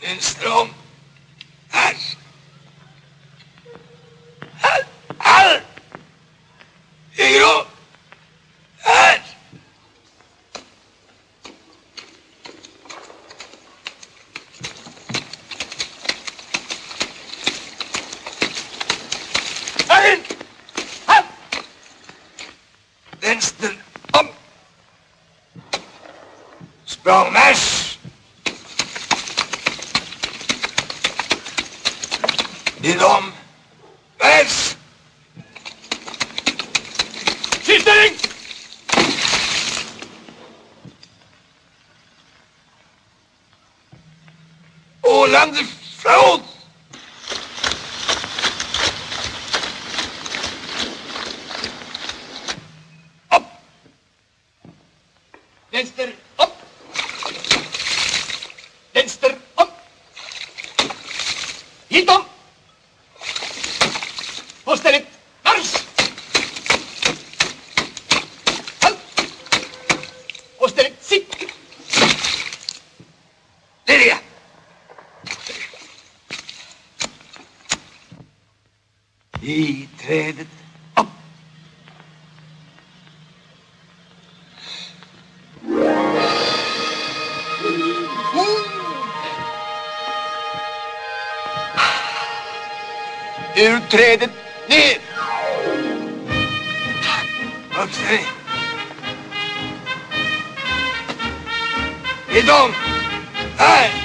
En stram. Här. Här. Här. Höger om. Här. Här. Här. Vänster om. Språngmarsch. Inom. Marsch. Skiltering. Ålande från. Upp. Vänster upp. Vänster upp. Hitom. På stället. Marsch. Halt. På stället. Sitt. Lediga. I trädet. Upp. Ur trädet ner. Uppställning. Inom. Här.